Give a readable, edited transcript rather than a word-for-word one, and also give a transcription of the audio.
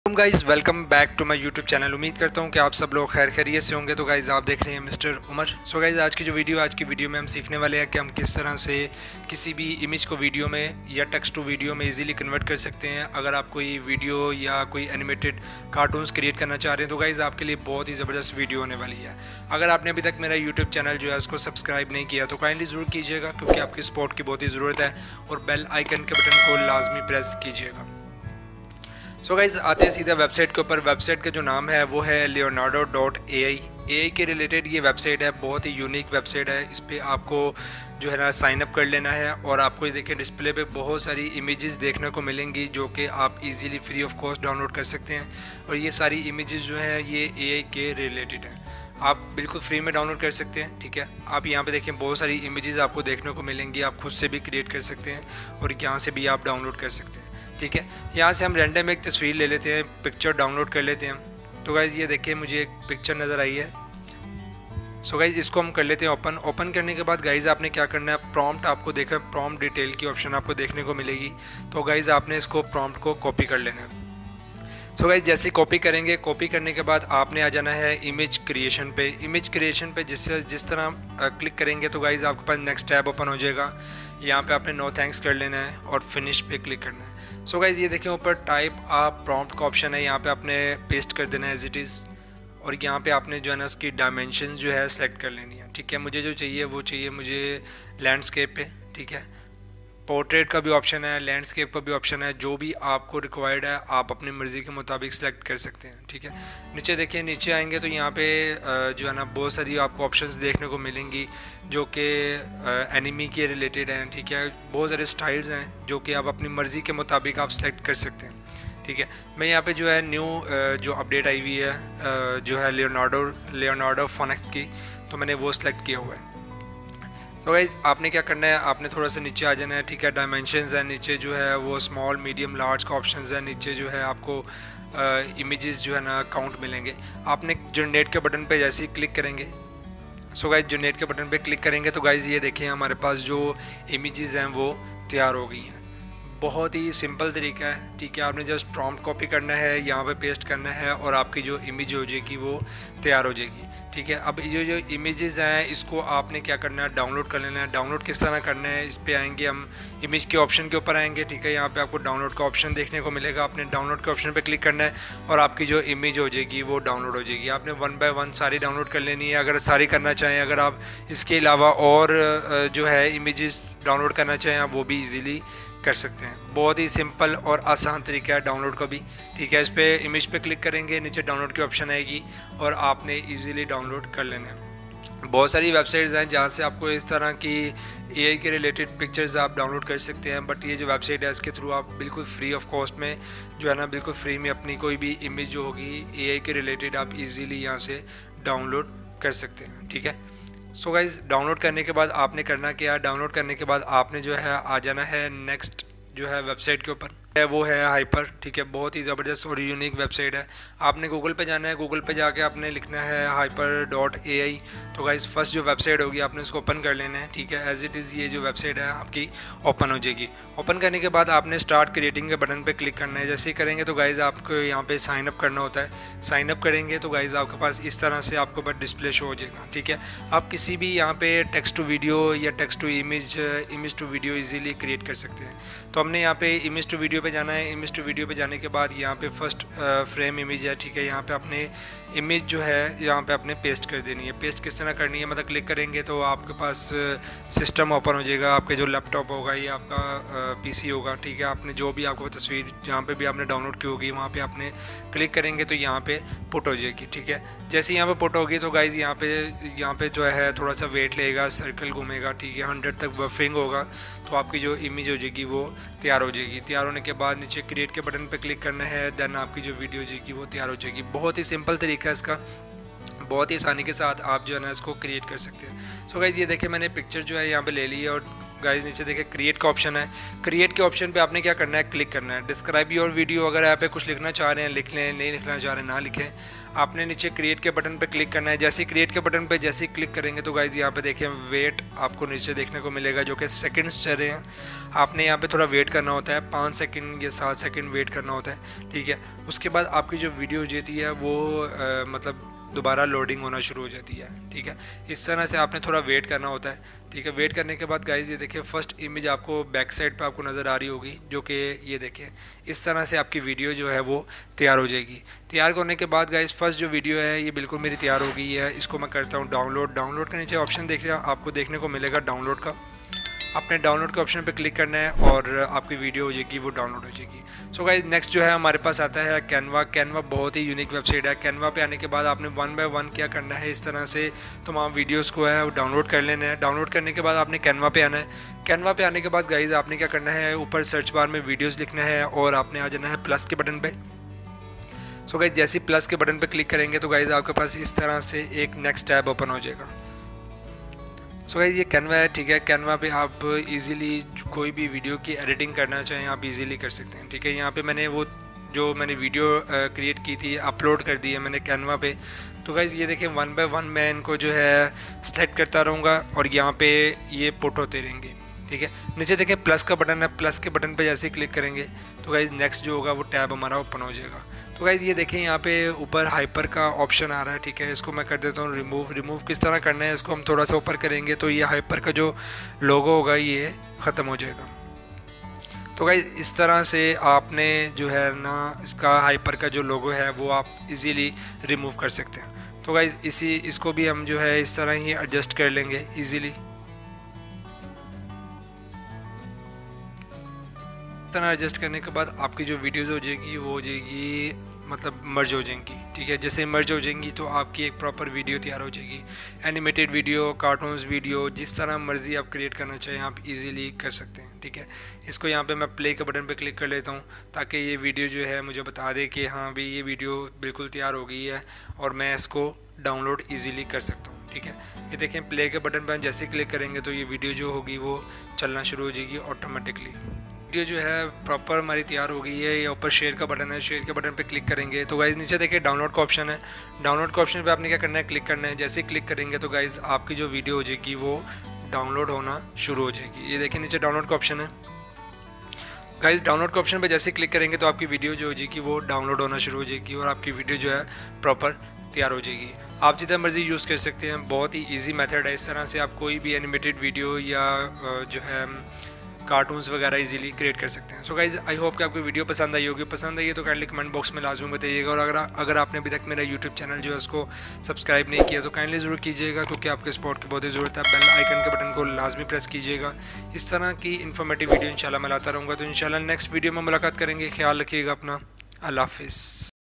Guys welcome back to my YouTube channel. उम्मीद करता हूँ कि आप सब लोग खैर खैरियत से होंगे। तो गाइज़ आप देख रहे हैं मिस्टर उमर। सो गाइज़ आज की वीडियो में हम सीखने वाले हैं कि हम किस तरह से किसी भी इमेज को वीडियो में या टेक्स्ट टू वीडियो में इजीली कन्वर्ट कर सकते हैं। अगर आप कोई वीडियो या कोई एनिमेटेड कार्टून्स क्रिएट करना चाह रहे हैं तो गाइज़ आपके लिए बहुत ही ज़बरदस्त वीडियो होने वाली है। अगर आपने अभी तक मेरा यूट्यूब चैनल जो है उसको सब्सक्राइब नहीं किया तो काइंडली ज़रूर कीजिएगा, क्योंकि आपकी सपोर्ट की बहुत ही ज़रूरत है। और बेल आइकन के बटन को लाजमी प्रेस कीजिएगा। सो गाइज़ आते हैं सीधा वेबसाइट के ऊपर। वेबसाइट का जो नाम है वो है leonardo.ai। एआई के रिलेटेड ये वेबसाइट है, बहुत ही यूनिक वेबसाइट है। इस पर आपको जो है ना साइन अप कर लेना है और आपको ये देखिए डिस्प्ले पे बहुत सारी इमेजेस देखने को मिलेंगी जो कि आप easily free of cost download कर सकते हैं। और ये सारी इमेजेस जो हैं ये एआई के रिलेटेड हैं, आप बिल्कुल फ्री में डाउनलोड कर सकते हैं। ठीक है, आप यहाँ पे देखें बहुत सारी इमेजेस आपको देखने को मिलेंगी। आप खुद से भी क्रिएट कर सकते हैं और यहाँ से भी आप डाउनलोड कर सकते हैं। ठीक है, यहाँ से हम रैंडम एक तस्वीर ले लेते हैं, पिक्चर डाउनलोड कर लेते हैं। तो गाइज़ ये देखिए मुझे एक पिक्चर नज़र आई है। सो गाइज़ इसको हम कर लेते हैं ओपन। ओपन करने के बाद गाइज़ आपने क्या करना है, प्रॉम्प्ट आपको देखा है, प्रॉम्प्ट डिटेल की ऑप्शन आपको देखने को मिलेगी। तो गाइज़ आपने इसको प्रॉम्प्ट को कॉपी कर लेना है। तो गाइज़ जैसे कॉपी करेंगे, कॉपी करने के बाद आपने आ जाना है इमेज क्रिएशन पे। इमेज क्रिएशन पे जिस तरह क्लिक करेंगे तो गाइज़ आपके पास नेक्स्ट टैब ओपन हो जाएगा। यहाँ पे आपने नो थैंक्स कर लेना है और फिनिश पे क्लिक करना है। सो गाइज़ ये देखें ऊपर टाइप आप प्रॉम्प्ट का ऑप्शन है, यहाँ पे आपने पेस्ट कर देना है एज इट इज़। और यहाँ पे आपने जो है ना उसकी डायमेंशन जो है सेलेक्ट कर लेनी है। ठीक है, मुझे जो चाहिए वो चाहिए मुझे लैंडस्केप पे। ठीक है, पोर्ट्रेट का भी ऑप्शन है, लैंडस्केप का भी ऑप्शन है, जो भी आपको रिक्वायर्ड है आप अपनी मर्ज़ी के मुताबिक सेलेक्ट कर सकते हैं। ठीक है, नीचे देखिए, नीचे आएंगे तो यहाँ पे जो है ना बहुत सारी आपको ऑप्शंस देखने को मिलेंगी जो कि एनिमी के रिलेटेड हैं। ठीक है, बहुत सारे स्टाइल्स हैं जो कि आप अपनी मर्ज़ी के मुताबिक आप सेलेक्ट कर सकते हैं। ठीक है, मैं यहाँ पे जो है न्यू जो अपडेट आई हुई है जो है लियोनार्डो फोनिक्स की, तो मैंने वो सेलेक्ट किया हुआ है। तो गाइज़ आपने क्या करना है, आपने थोड़ा सा नीचे आ जाना है। ठीक है, डायमेंशंस है, नीचे जो है वो स्मॉल मीडियम लार्ज का ऑप्शंस है, नीचे जो है आपको इमेजेस जो है ना काउंट मिलेंगे। आपने जनरेट के बटन पे जैसे ही क्लिक करेंगे, सो गाइज़ जनरेट के बटन पे क्लिक करेंगे तो गाइज़ ये देखें हमारे पास जो इमेजेस हैं वो तैयार हो गई हैं। बहुत ही सिंपल तरीका है। ठीक है, आपने जस्ट प्रॉम्प्ट कॉपी करना है, यहाँ पे पेस्ट करना है और आपकी जो इमेज हो जाएगी वो तैयार हो जाएगी। ठीक है, अब ये जो इमेजेस हैं इसको आपने क्या करना है, डाउनलोड कर लेना है। डाउनलोड किस तरह करना है, इस पे आएंगे हम, इमेज के ऑप्शन के ऊपर आएंगे। ठीक है, यहाँ पे आपको डाउनलोड का ऑप्शन देखने को मिलेगा। आपने डाउनलोड के ऑप्शन पे क्लिक करना है और आपकी जो इमेज हो जाएगी वो डाउनलोड हो जाएगी। आपने 1 बाय 1 सारी डाउनलोड कर लेनी है। अगर सारी करना चाहें, अगर आप इसके अलावा और जो है इमेजेस डाउनलोड करना चाहें आप वो भी ईज़िली कर सकते हैं। बहुत ही सिंपल और आसान तरीका है डाउनलोड का भी। ठीक है, इस पे इमेज पे क्लिक करेंगे, नीचे डाउनलोड की ऑप्शन आएगी और आपने इजीली डाउनलोड कर लेना है। बहुत सारी वेबसाइट्स हैं जहाँ से आपको इस तरह की एआई के रिलेटेड पिक्चर्स आप डाउनलोड कर सकते हैं, बट ये जो वेबसाइट है इसके थ्रू आप बिल्कुल फ्री ऑफ कॉस्ट में जो है ना बिल्कुल फ्री में अपनी कोई भी इमेज जो होगी एआई के रिलेटेड आप इजीली यहाँ से डाउनलोड कर सकते हैं। ठीक है, सो गाइज़ डाउनलोड करने के बाद आपने करना क्या है, डाउनलोड करने के बाद आपने जो है आ जाना है नेक्स्ट जो है वेबसाइट के ऊपर है वो है हाइपर। ठीक है, बहुत ही ज़बरदस्त और यूनिक वेबसाइट है। आपने गूगल पे जाना है, गूगल पे जाके आपने लिखना है hyper.ai। तो गाइस फर्स्ट जो वेबसाइट होगी आपने उसको ओपन कर लेना है। ठीक है, एज इट इज़ ये जो वेबसाइट है आपकी ओपन हो जाएगी। ओपन करने के बाद आपने स्टार्ट क्रिएटिंग के बटन पे क्लिक करना है। जैसे ही करेंगे तो गाइज़ आपको यहाँ पे साइन अप करना होता है। साइन अप करेंगे तो गाइज़ आपके पास इस तरह से आपके पास डिस्प्ले शो हो जाएगा। ठीक है, आप किसी भी यहाँ पे टेक्स्ट टू वीडियो या text to image to video easily create कर सकते हैं। तो हमने यहाँ पे इमेज टू वीडियो पे जाना है। इमेज टू वीडियो पे जाने के बाद यहाँ पे फर्स्ट फ्रेम इमेज है। ठीक है, यहाँ पे अपने इमेज जो है यहाँ पे आपने पेस्ट कर देनी है। पेस्ट किस तरह करनी है, मतलब क्लिक करेंगे तो आपके पास सिस्टम ओपन हो जाएगा। आपके जो लैपटॉप होगा या आपका पीसी होगा। ठीक है, आपने जो भी आपको तस्वीर जहाँ पे भी आपने डाउनलोड की होगी वहाँ पे आपने क्लिक करेंगे तो यहाँ पे पुट हो जाएगी। ठीक है, जैसे यहाँ पे पुट होगी तो गाइज़ यहाँ पे जो है थोड़ा सा वेट लेगा, सर्कल घूमेगा। ठीक है, 100 तक बफरिंग होगा तो आपकी जो इमेज हो जाएगी वो तैयार हो जाएगी। तैयार होने के बाद नीचे क्रिएट के बटन पे क्लिक करना है, देन आपकी जो वीडियो हो जाएगी वो तैयार हो जाएगी। बहुत ही सिंपल तरीका है इसका, बहुत ही आसानी के साथ आप जो है ना इसको क्रिएट कर सकते हैं। सो गाइज़ ये देखिए मैंने पिक्चर जो है यहाँ पे ले ली है और गाइस नीचे देखिए क्रिएट का ऑप्शन है। क्रिएट के ऑप्शन पे आपने क्या करना है, क्लिक करना है। डिस्क्राइब योर वीडियो, अगर यहाँ पे कुछ लिखना चाह रहे हैं लिख लें, नहीं लिखना चाह रहे हैं ना लिखें। आपने नीचे क्रिएट के बटन पे क्लिक करना है। जैसे ही क्रिएट के बटन पे जैसे ही क्लिक करेंगे तो गाइस यहाँ पे देखिए वेट आपको नीचे देखने को मिलेगा, जो कि सेकंड्स चल रहे हैं। आपने यहाँ पे थोड़ा वेट करना होता है, 5 सेकंड या 7 सेकंड वेट करना होता है, ठीक है। उसके बाद आपकी जो वीडियो जाती है वो मतलब दोबारा लोडिंग होना शुरू हो जाती है, ठीक है। इस तरह से आपने थोड़ा वेट करना होता है, ठीक है। वेट करने के बाद गाइस ये देखिए फर्स्ट इमेज आपको बैक साइड पे आपको नज़र आ रही होगी, जो कि ये देखिए इस तरह से आपकी वीडियो जो है वो तैयार हो जाएगी। तैयार होने के बाद गाइस फर्स्ट जो वीडियो है ये बिल्कुल मेरी तैयार हो गई है। इसको मैं करता हूँ डाउनलोड। डाउनलोड के नीचे ऑप्शन देख लिया, आपको देखने को मिलेगा डाउनलोड का। आपने डाउनलोड के ऑप्शन पे क्लिक करना है और आपकी वीडियो हो जाएगी वो डाउनलोड हो जाएगी। सो गाइस नेक्स्ट जो है हमारे पास आता है कैनवा। कैनवा बहुत ही यूनिक वेबसाइट है। कैनवा पे आने के बाद आपने 1 बाय 1 क्या करना है, इस तरह से तमाम वीडियोस को है वो डाउनलोड कर लेना है। डाउनलोड करने के बाद आपने कैनवा पे आना है। कैनवा पे आने के बाद गाइस आपने क्या करना है, ऊपर सर्च बार में वीडियोज़ लिखना है और आपने आ जाना है प्लस के बटन पर। सो गाइस जैसे ही प्लस के बटन पर क्लिक करेंगे तो गाइस आपके पास इस तरह से एक नेक्स्ट टैब ओपन हो जाएगा। सो गाइस ये कैनवा है, ठीक है। कैनवा पे आप इजीली कोई भी वीडियो की एडिटिंग करना चाहें आप इजीली कर सकते हैं, ठीक है। यहाँ पे मैंने वो जो मैंने वीडियो क्रिएट की थी अपलोड कर दी है मैंने कैनवा पे। तो गाइस ये देखिए 1 बाय 1 मैं इनको जो है सेलेक्ट करता रहूँगा और यहाँ पे ये पुट होते रहेंगे, ठीक है। नीचे देखिए प्लस का बटन है, प्लस के बटन पे जैसे ही क्लिक करेंगे तो गाइस नेक्स्ट जो होगा वो टैब हमारा ओपन हो जाएगा। तो गाइस ये देखें यहाँ पे ऊपर हाइपर का ऑप्शन आ रहा है, ठीक है। इसको मैं कर देता हूँ रिमूव। रिमूव किस तरह करना है, इसको हम थोड़ा सा ऊपर करेंगे तो ये हाइपर का जो लोगो होगा ये ख़त्म हो जाएगा। तो गाइस इस तरह से आपने जो है ना इसका हाइपर का जो लोगो है वो आप इजीली रिमूव कर सकते हैं। तो गाइस इसको भी हम जो है इस तरह ही एडजस्ट कर लेंगे इजीली। तरह एडजस्ट करने के बाद आपकी जो वीडियोस हो जाएगी वो हो जाएगी मतलब मर्ज हो जाएंगी, ठीक है। जैसे मर्ज हो जाएंगी तो आपकी एक प्रॉपर वीडियो तैयार हो जाएगी। एनिमेटेड वीडियो, कार्टून्स वीडियो, जिस तरह मर्जी आप क्रिएट करना चाहें आप इजीली कर सकते हैं, ठीक है। इसको यहाँ पे मैं प्ले के बटन पे क्लिक कर लेता हूँ ताकि ये वीडियो जो है मुझे बता दे कि हाँ भाई ये वीडियो बिल्कुल तैयार हो गई है और मैं इसको डाउनलोड ईजीली कर सकता हूँ, ठीक है। ये देखें प्ले के बटन पर जैसे क्लिक करेंगे तो ये वीडियो जो होगी वो चलना शुरू हो जाएगी ऑटोमेटिकली। वीडियो जो है प्रॉपर हमारी तैयार हो गई है। ये ऊपर शेयर का बटन है, शेयर के बटन पे क्लिक करेंगे तो गाइज़ नीचे देखिए डाउनलोड का ऑप्शन है। डाउनलोड का ऑप्शन पे आपने क्या करना है, क्लिक करना है। जैसे ही क्लिक करेंगे तो गाइज़ आपकी जो वीडियो हो जाएगी वो डाउनलोड होना शुरू हो जाएगी। ये देखिए नीचे डाउनलोड का ऑप्शन है। गाइज़ डाउनलोड के ऑप्शन पे जैसे क्लिक करेंगे तो आपकी वीडियो जो हो जाएगी वो डाउनलोड होना शुरू हो जाएगी और आपकी वीडियो जो है प्रॉपर तैयार हो जाएगी। आप जितना मर्जी यूज़ कर सकते हैं, बहुत ही ईजी मेथड है। इस तरह से आप कोई भी एनिमेटेड वीडियो या जो है कार्टून्स वगैरह इजीली क्रिएट कर सकते हैं। सो गाइज आई होप कि आपको वीडियो पसंद आई होगी। पसंद आई है तो काइंडली कमेंट बॉक्स में लाजमी बताइएगा और अगर आपने अभी तक मेरा यूट्यूब चैनल जो है उसको सब्सक्राइब नहीं किया तो काइंडली ज़रूर कीजिएगा, क्योंकि आपके सपोर्ट की बहुत ही ज़रूरत है। बेल आइकन के बटन को लाजमी प्रेस कीजिएगा। इस तरह की इन्फॉर्मेटिव वीडियो इंशाल्लाह मैं लाता रहूँगा। तो इंशाल्लाह नेक्स्ट वीडियो में मुलाकात करेंगे। ख्याल रखिएगा अपना। अल्लाह हाफिज़।